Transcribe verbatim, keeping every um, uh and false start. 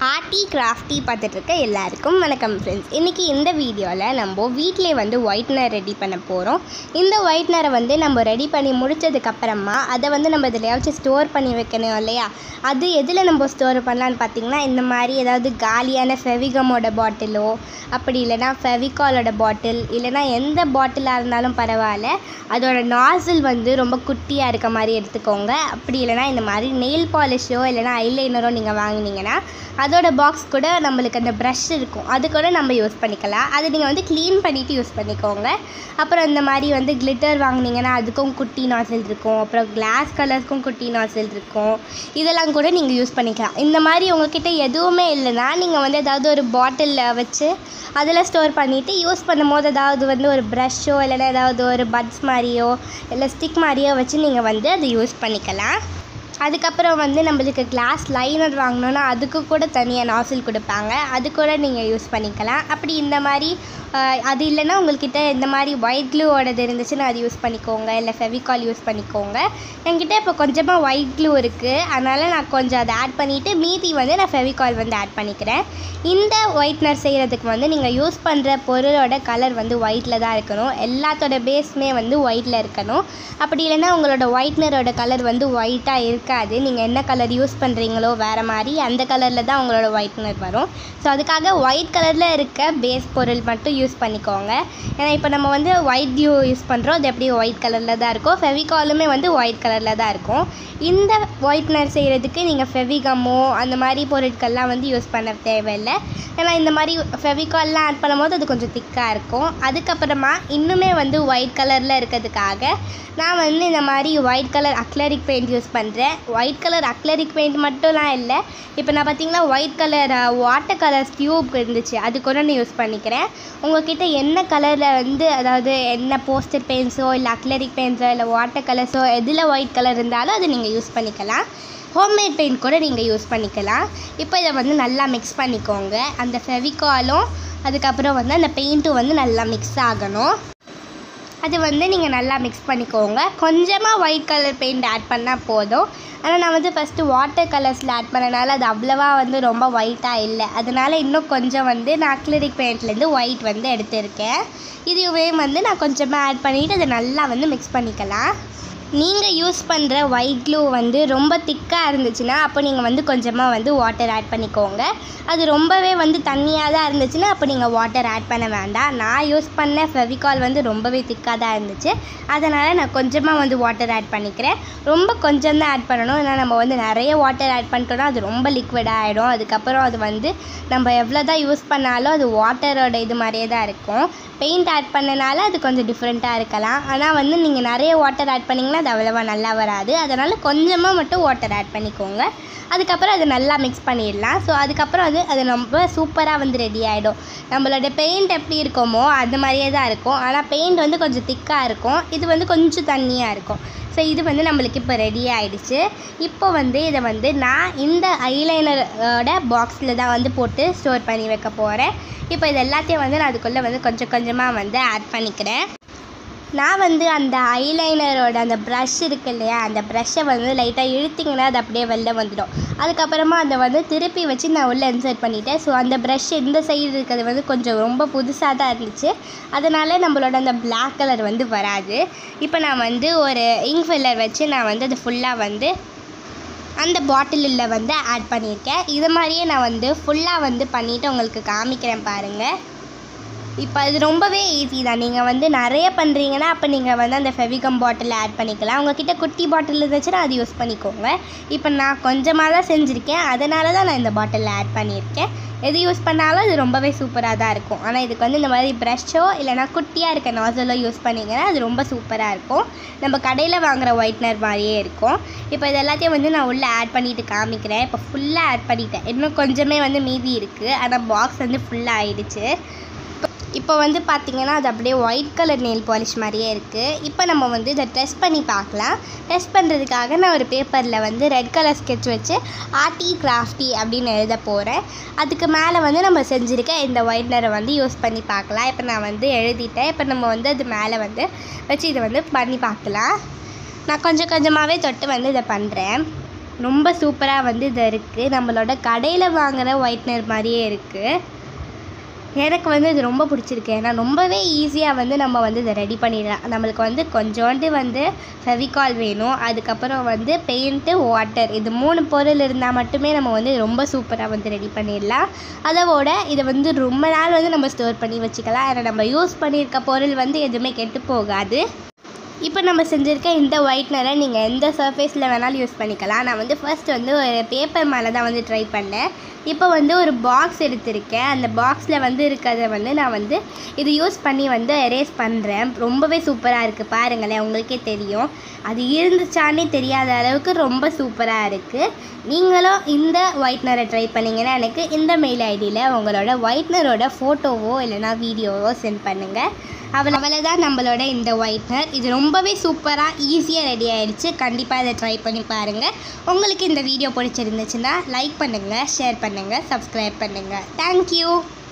Arty Crafty பார்த்துட்டு இருக்க எல்லாருக்கும் வணக்கம் ஃப்ரெண்ட்ஸ். இன்றைக்கி இந்த வீடியோவில் நம்ம வீட்டிலே வந்து ஒயிட்னர் ரெடி பண்ண போகிறோம். இந்த ஒயிட்னரை வந்து நம்ம ரெடி பண்ணி முடித்ததுக்கப்புறமா அதை வந்து நம்ம இதில் வச்சு ஸ்டோர் பண்ணி வைக்கணும் இல்லையா? அது எதில் நம்ம ஸ்டோர் பண்ணலான்னு பார்த்திங்கன்னா, இந்த மாதிரி ஏதாவது காலியான ஃபெவிகமோட பாட்டிலோ அப்படி இல்லைனா ஃபெவிகாலோட பாட்டில் இல்லைனா எந்த பாட்டிலாக இருந்தாலும் பரவாயில்ல, அதோட நாசில் வந்து ரொம்ப குட்டியாக இருக்க மாதிரி எடுத்துக்கோங்க. அப்படி இல்லைனா இந்த மாதிரி நெயில் பாலிஷோ இல்லைனா ஐலைனரோ நீங்கள் வாங்கினீங்கன்னா அதோட பாக்ஸ் கூட நம்மளுக்கு அந்த ப்ரஷ் இருக்கும், அது கூட நம்ம யூஸ் பண்ணிக்கலாம். அது நீங்கள் வந்து க்ளீன் பண்ணிவிட்டு யூஸ் பண்ணிக்கோங்க. அப்புறம் இந்த மாதிரி வந்து கிளிட்டர் வாங்கினீங்கன்னா அதுக்கும் குட்டி நாசில் இருக்கும், அப்புறம் கிளாஸ் கலருக்கும் குட்டி நாசில் இருக்கும், இதெல்லாம் கூட நீங்கள் யூஸ் பண்ணிக்கலாம். இந்த மாதிரி உங்கள்கிட்ட எதுவுமே இல்லைன்னா நீங்கள் வந்து ஏதாவது ஒரு பாட்டிலில் வச்சு அதில் ஸ்டோர் பண்ணிவிட்டு யூஸ் பண்ணும்போது ஏதாவது வந்து ஒரு ப்ரஷ்ஷோ இல்லைன்னா ஏதாவது ஒரு பட்ஸ் மாதிரியோ இல்லை ஸ்டிக் மாதிரியோ வச்சு நீங்கள் வந்து அதை யூஸ் பண்ணிக்கலாம். அதுக்கப்புறம் வந்து நம்மளுக்கு கிளாஸ் லைனர் வாங்கினோன்னா அதுக்கு கூட தனியாக நாசில் கொடுப்பாங்க, அது கூட நீங்கள் யூஸ் பண்ணிக்கலாம். அப்படி இந்த மாதிரி அது இல்லைன்னா உங்கள்கிட்ட இந்த மாதிரி ஒயிட் க்ளூவோடது இருந்துச்சுன்னா அது யூஸ் பண்ணிக்கோங்க, இல்லை ஃபெவிகால் யூஸ் பண்ணிக்கோங்க. என்கிட்ட இப்போ கொஞ்சமாக ஒயிட் க்ளூ இருக்குது, அதனால் நான் கொஞ்சம் அதை ஆட் பண்ணிவிட்டு மீதி வந்து நான் ஃபெவிகால் வந்து ஆட் பண்ணிக்கிறேன். இந்த ஒயிட்னர் செய்கிறதுக்கு வந்து நீங்கள் யூஸ் பண்ணுற பொருளோட கலர் வந்து ஒயிட்டில் தான் இருக்கணும், எல்லாத்தோட பேஸுமே வந்து ஒயிட்டில் இருக்கணும். அப்படி இல்லைன்னா உங்களோட ஒயிட்னரோட கலர் வந்து ஒயிட்டாக இருக்காது, நீங்கள் என்ன கலர் யூஸ் பண்ணுறீங்களோ வேறு மாதிரி அந்த கலரில் தான் உங்களோட ஒயிட்னர் வரும். ஸோ அதுக்காக ஒயிட் கலரில் இருக்க பேஸ் பொருள் மட்டும் யூஸ் பண்ணிக்கோங்க. ஏன்னா இப்போ நம்ம வந்து ஒயிட் க்ளூ யூஸ் பண்ணுறோம், அது எப்படி ஒயிட் கலரில் தான் இருக்கும், ஃபெவிகாலுமே வந்து ஒயிட் கலரில் தான் இருக்கும். இந்த ஒயிட்னர் செய்கிறதுக்கு நீங்கள் ஃபெவிகமோ அந்த மாதிரி பொருட்கள்லாம் வந்து யூஸ் பண்ண தேவையில்லை. ஏன்னா இந்த மாதிரி ஃபெவிகால்லாம் ஆட் பண்ணும்போது அது கொஞ்சம் திக்காக இருக்கும். அதுக்கப்புறமா இன்னுமே வந்து ஒயிட் கலரில் இருக்கிறதுக்காக நான் வந்து இந்த மாதிரி white colour acrylic paint use பண்ணுறேன். ஒயிட் கலர் அக்லரிக் பெயிண்ட் மட்டும்லாம் இல்லை, இப்போ நான் பார்த்திங்கன்னா white colour water colour tube இருந்துச்சு, அது கூட நான் யூஸ் பண்ணிக்கிறேன். உங்கள்கிட்ட என்ன கலரில் வந்து அதாவது என்ன போஸ்டர் பெயிண்ட்ஸோ இல்லை அக்லரிக் பெயிண்ட்ஸோ இல்லை வாட்டர் கலர்ஸோ எதில் ஒயிட் கலர் இருந்தாலும் அது நீங்கள் யூஸ் பண்ணிக்கலாம். ஹோம்மேட் பெயிண்ட் கூட நீங்கள் யூஸ் பண்ணிக்கலாம். இப்போ இதை வந்து நல்லா மிக்ஸ் பண்ணிக்கோங்க. அந்த ஃபெவிகாலும் அதுக்கப்புறம் வந்து அந்த பெயிண்ட்டும் வந்து நல்லா மிக்ஸ் ஆகணும். அது வந்து நீங்கள் நல்லா மிக்ஸ் பண்ணிக்கோங்க. கொஞ்சமாக ஒயிட் கலர் பெயிண்ட் ஆட் பண்ணால் போதும். ஆனால் நான் வந்து ஃபஸ்ட்டு வாட்டர் கலர்ஸில் ஆட் பண்ணனால அது அவ்வளவா வந்து ரொம்ப ஒயிட்டாக இல்லை, அதனால் இன்னும் கொஞ்சம் வந்து நான் அக்லரிக் பெயிண்ட்லேருந்து ஒயிட் வந்து எடுத்திருக்கேன். இதுவே வந்து நான் கொஞ்சமாக ஆட் பண்ணிவிட்டு அதை நல்லா வந்து மிக்ஸ் பண்ணிக்கலாம். நீங்கள் யூஸ் பண்ணுற ஒயிட் க்ளூ வந்து ரொம்ப திக்காக இருந்துச்சுன்னா அப்போ நீங்கள் வந்து கொஞ்சமாக வந்து வாட்டர் ஆட் பண்ணிக்கோங்க. அது ரொம்பவே வந்து தண்ணியாக தான் இருந்துச்சுன்னா அப்போ நீங்கள் வாட்டர் ஆட் பண்ண வேண்டாம். நான் யூஸ் பண்ண ஃபெவிகால் வந்து ரொம்பவே திக்காக தான் இருந்துச்சு, அதனால் நான் கொஞ்சமாக வந்து வாட்டர் ஆட் பண்ணிக்கிறேன். ரொம்ப கொஞ்சம் தான் ஆட் பண்ணணும், ஏன்னா நம்ம வந்து நிறைய வாட்டர் ஆட் பண்ணிட்டோன்னா அது ரொம்ப லிக்விடாக ஆகிடும். அதுக்கப்புறம் அது வந்து நம்ம எவ்வளோ தான் யூஸ் பண்ணாலும் அது வாட்டரோட இது மாதிரியே தான் இருக்கும். பெயிண்ட் ஆட் பண்ணனால அது கொஞ்சம் டிஃப்ரெண்ட்டாக இருக்கலாம், ஆனால் வந்து நீங்கள் நிறைய வாட்டர் ஆட் பண்ணிங்கன்னா அது அவ்வளோவா நல்லா வராது. அதனால் கொஞ்சமாக மட்டும் வாட்டர் ஆட் பண்ணிக்கோங்க. அதுக்கப்புறம் அதை நல்லா மிக்ஸ் பண்ணிடலாம். ஸோ அதுக்கப்புறம் அது அது ரொம்ப சூப்பராக வந்து ரெடி ஆகிடும். நம்மளோட பெயிண்ட் எப்படி இருக்குமோ அந்த மாதிரியே தான் இருக்கும், ஆனால் பெயிண்ட் வந்து கொஞ்சம் திக்காக இருக்கும், இது வந்து கொஞ்சம் தண்ணியாக இருக்கும். ஸோ இது வந்து நம்மளுக்கு இப்போ ரெடி ஆகிடுச்சு. இப்போ வந்து இதை வந்து நான் இந்த ஐலைனரோட பாக்ஸில் தான் வந்து போட்டு ஸ்டோர் பண்ணி வைக்க போகிறேன். இப்போ இது எல்லாத்தையும் வந்து நான் அதுக்குள்ளே வந்து கொஞ்சம் கொஞ்சமாக வந்து ஆட் பண்ணிக்கிறேன். நான் வந்து அந்த ஐலைனரோட அந்த ப்ரஷ் இருக்குது இல்லையா, அந்த ப்ரஷ்ஷை வந்து லைட்டாக இழுத்திங்கன்னா அது அப்படியே வெளில வந்துடும். அதுக்கப்புறமா அதை வந்து திருப்பி வச்சு நான் உள்ளே இன்சர்ட் பண்ணிட்டேன். ஸோ அந்த ப்ரஷ் இந்த சைடு இருக்கிறது வந்து கொஞ்சம் ரொம்ப புதுசாக தான் இருந்துச்சு, அதனால் நம்மளோட அந்த பிளாக் கலர் வந்து வராது. இப்போ நான் வந்து ஒரு இங்க் ஃபில்லர் வச்சு நான் வந்து அது ஃபுல்லாக வந்து அந்த பாட்டிலில் வந்து ஆட் பண்ணியிருக்கேன். இது மாதிரியே நான் வந்து ஃபுல்லாக வந்து பண்ணிவிட்டு உங்களுக்கு காமிக்கிறேன் பாருங்கள். இப்போ அது ரொம்பவே ஈஸி தான். நீங்கள் வந்து நிறைய பண்ணுறீங்கன்னா அப்போ நீங்கள் வந்து அந்த ஃபெவிகம் பாட்டிலில் ஆட் பண்ணிக்கலாம். உங்கள்கிட்ட குட்டி பாட்டில் இருந்துச்சுன்னா அது யூஸ் பண்ணிக்கோங்க. இப்போ நான் கொஞ்சமாக தான் செஞ்சுருக்கேன், அதனால தான் நான் இந்த பாட்டிலில் ஆட் பண்ணியிருக்கேன். எது யூஸ் பண்ணாலும் அது ரொம்பவே சூப்பராக தான் இருக்கும். ஆனால் இதுக்கு வந்து இந்த மாதிரி ப்ரஷ்ஷோ இல்லைனா குட்டியாக இருக்க நாசலோ யூஸ் பண்ணிங்கன்னா அது ரொம்ப சூப்பராக இருக்கும். நம்ம கடையில் வாங்குகிற ஒயிட்னர் மாதிரியே இருக்கும். இப்போ இது எல்லாத்தையும் வந்து நான் உள்ளே ஆட் பண்ணிவிட்டு காமிக்கிறேன். இப்போ ஃபுல்லாக ஆட் பண்ணிட்டேன், இன்னும் கொஞ்சமே வந்து மீதி இருக்குது, ஆனால் பாக்ஸ் வந்து ஃபுல்லாக ஆகிடுச்சு. இப்போ வந்து பார்த்திங்கன்னா அது அப்படியே ஒயிட் கலர் நெயில் பாலிஷ் மாதிரியே இருக்குது. இப்போ நம்ம வந்து இதை டெஸ்ட் பண்ணி பார்க்கலாம். டெஸ்ட் பண்ணுறதுக்காக நான் ஒரு பேப்பரில் வந்து ரெட் கலர் ஸ்கெட்ச் வச்சு ஆர்ட்டி கிராஃப்டி அப்படின்னு எழுத போகிறேன். அதுக்கு மேலே வந்து நம்ம செஞ்சுருக்க இந்த ஒயிட்னரை வந்து யூஸ் பண்ணி பார்க்கலாம். இப்போ நான் வந்து எழுதிட்டேன். இப்போ நம்ம வந்து அது மேலே வந்து வச்சு இதை வந்து பண்ணி பார்க்கலாம். நான் கொஞ்சம் கொஞ்சமாகவே தொட்டு வந்து இதை பண்ணுறேன். ரொம்ப சூப்பராக வந்து இது இருக்குது. நம்மளோட கடையில் வாங்குகிற ஒயிட்னர் மாதிரியே இருக்குது. எனக்கு வந்து இது ரொம்ப பிடிச்சிருக்கு. ஏன்னா ரொம்பவே ஈஸியாக வந்து நம்ம வந்து இதை ரெடி பண்ணிடலாம். நம்மளுக்கு வந்து கொஞ்சோண்டு வந்து ஃபெவிகால் வேணும், அதுக்கப்புறம் வந்து பெயிண்ட்டு, வாட்டர், இது மூணு பொருள் இருந்தால் மட்டுமே நம்ம வந்து ரொம்ப சூப்பராக வந்து ரெடி பண்ணிடலாம். அதோட இதை வந்து ரொம்ப நாள் வந்து நம்ம ஸ்டோர் பண்ணி வச்சுக்கலாம். ஏன்னா நம்ம யூஸ் பண்ணியிருக்க பொருள் வந்து எதுவுமே கெட்டு போகாது. இப்போ நம்ம செஞ்சுருக்க இந்த ஒயிட்னரை நீங்கள் எந்த சர்ஃபேஸில் வேணாலும் யூஸ் பண்ணிக்கலாம். நான் வந்து ஃபர்ஸ்ட் வந்து ஒரு பேப்பர் மேலே தான் வந்து ட்ரை பண்ணேன். இப்போ வந்து ஒரு பாக்ஸ் எடுத்திருக்கேன். அந்த பாக்ஸில் வந்து இருக்கிறத வந்து நான் வந்து இது யூஸ் பண்ணி வந்து எரேஸ் பண்ணுறேன். ரொம்பவே சூப்பராக இருக்குது, பாருங்களேன், உங்களுக்கே தெரியும். அது இருந்துச்சானே தெரியாத அளவுக்கு ரொம்ப சூப்பராக இருக்குது. நீங்களும் இந்த ஒயிட்னரை ட்ரை பண்ணிங்கன்னா எனக்கு இந்த மெயில் ஐடியில் உங்களோட ஒயிட்னரோட ஃபோட்டோவோ இல்லைனா வீடியோவோ சென்ட் பண்ணுங்கள். அவள் அவ்வளோதான் நம்மளோட இந்த ஒயிட்னர். இது ரொம்பவே சூப்பராக ஈஸியாக ரெடி ஆகிடுச்சு. கண்டிப்பாக இதை ட்ரை பண்ணி பாருங்கள். உங்களுக்கு இந்த வீடியோ பிடிச்சிருந்துச்சுன்னா லைக் பண்ணுங்கள், ஷேர் பண்ணுங்கள், சப்ஸ்கிரைப் பண்ணுங்கள். தேங்க்யூ.